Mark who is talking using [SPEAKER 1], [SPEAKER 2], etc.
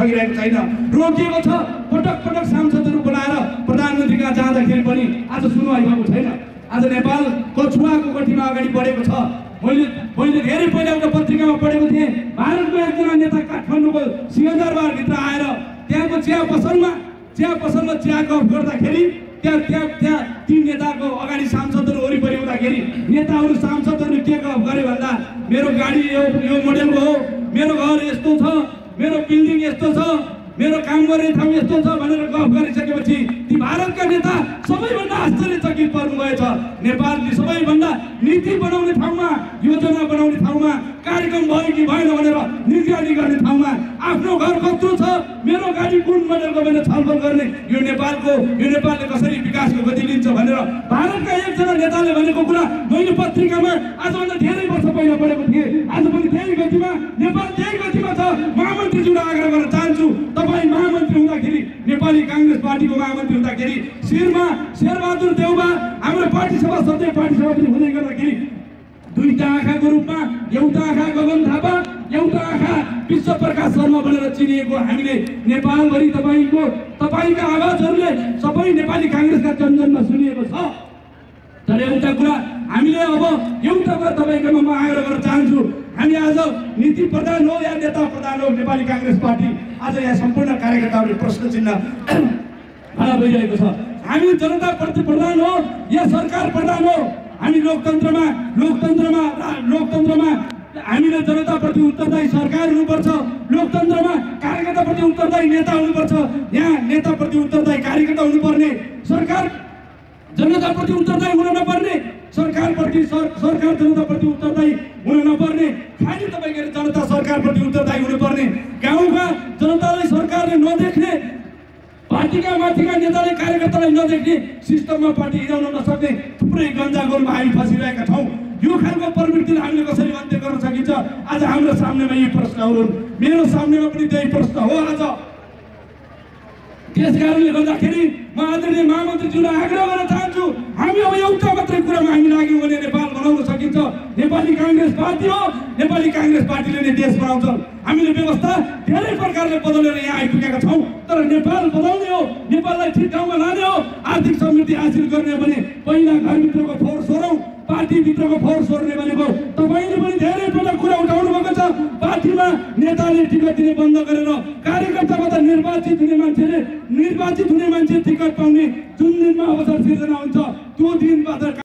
[SPEAKER 1] सकिरहेको छैन, रोकिएको छ। पटक पटक सांसदहरू बनाएर प्रधानमन्त्री कहाँ जाँदाखेरि पनि आज सुनवाई भएको छैन। आज नेपाल कछुवाको गठीमा अगाडि बढेको छ। मैले धेरै पहिला एउटा पत्रिकामा पढेको थिएँ, भारतको एकजना नेता काठमाडौँको सिंहदरबारभित्र आएर त्यहाँको चिया पसलमा चिया गफ गर्दाखेरि त्यहाँ ती नेताको अगाडि सांसदहरू वरिपरि हुँदाखेरि नेताहरू सांसदहरू के गफ गरे भन्दा मेरो गाडी यो मोडेलको हो, मेरो घर यस्तो छ, मेरो बिल्डिङ यस्तो छ, मेरो काम गर्ने ठाउँ यस्तो छ भनेर गफ गरिसकेपछि ती भारतका नेता सबैभन्दा आश्चर्यचकित पर्नुभएछ। नेपालले सबैभन्दा नीति बनाउने ठाउँमा, योजना बनाउने ठाउँमा, कार्यक्रम भयो कि भएन भनेर निगरानी गर्ने ठाउँमा आफ्नो घर कत्रो छ, मेरो गाडी कुन मोडेलको भनेर छलफल गर्ने यो नेपालले कसरी विकासको गति लिन्छ भनेर भारतका एकजना नेताले भनेको कुरा मैले पत्रिकामा आजभन्दा धेरै वर्ष पहिला पढेको थिएँ। आज पनि त्यही गतिमा नेपाल त्यही गतिमा छ। महामन्त्रीज्यूलाई आग्रह गर्न चाहन्छु, तपाईँ महामन्त्री हुँदाखेरि, नेपाली काङ्ग्रेस पार्टीको महामन्त्री हुँदाखेरि शिरमा शेरबहादुर देउबा हाम्रो पार्टी सभा सधैँ पार्टी सभापति हुँदै गर्दाखेरि दुईटा आँखाको रूपमा एउटा आँखा गगन थापा, एउटा आँखा विश्वप्रकाश शर्मा भनेर चिनिएको हामीले नेपालभरि तपाईँका आवाजहरूले सबै नेपाली काङ्ग्रेसका जनजनमा सुनिएको छ। तर एउटा कुरा हामीले अब एउटा कुरा तपाईँकोमा म आग्रह गर्न चाहन्छु, हामी आज नीति प्रधान हो या नेता प्रधान हो नेपाली काङ्ग्रेस पार्टी, आज यहाँ सम्पूर्ण कार्यकर्ताहरूले प्रश्न चिन्ह खडा भइरहेको छ। हामी जनता प्रति प्रधान हो या सरकार प्रधान हो? हामी लोकतन्त्रमा हामीले जनताप्रति उत्तरदायी सरकार हुनुपर्छ, लोकतन्त्रमा कार्यकर्ताप्रति उत्तरदायी नेता हुनुपर्छ। यहाँ नेताप्रति उत्तरदायी कार्यकर्ता हुनुपर्ने, सरकार जनताप्रति उत्तरदायी हुन नपर्ने, सरकार जनताप्रति उत्तरदायी हुन नपर्ने, खालि तपाईँको जनता सरकारप्रति उत्तरदायी हुनुपर्ने, गाउँका जनतालाई सरकारले नदेख्ने, पार्टीका माथिका नेताले कार्यकर्तालाई नदेख्ने सिस्टममा पार्टी हिँडाउन नसक्ने थुप्रै गन्जागोलमा हामी फसिरहेका छौँ। यो खालको प्रवृत्तिलाई हामीले कसरी अन्त्य गर्न सकिन्छ? आज हाम्रो सामनेमा यी प्रश्नहरू, मेरो सामनेमा पनि त्यही प्रश्न हो आज। त्यस कारणले गर्दाखेरि म आदरणीय महामन्त्रीज्यूलाई आग्रह गर्न चाहन्छु, हामी अब एउटा मात्रै कुरामा हामी लाग्यौँ भने नेपाल बनाउन सकिन्छ। नेपाली काङ्ग्रेस पार्टी हो, नेपाली काङ्ग्रेस पार्टीले नै देश बनाउँछ। हामीले व्यवस्था धेरै प्रकारले बदलेर यहाँ आइपुगेका छौँ, तर नेपाल बनाउने हो, नेपाललाई ठिक ठाउँमा लाने हो, आर्थिक समृद्धि हासिल गर्ने भने पहिला घरभित्रको फोहोर सोरौँ, पार्टीभित्रको फोहोर सोर्ने भनेको तपाईँले पनि धेरै पटक कुरा उठाउनु भएको छ। पार्टीमा नेताले टिकट दिने बन्द गरेर कार्यकर्ताबाट निर्वाचित हुने मान्छे टिकट पाउने जुन दिनमा अवसर सिर्जना हुन्छ त्यो दिनबाट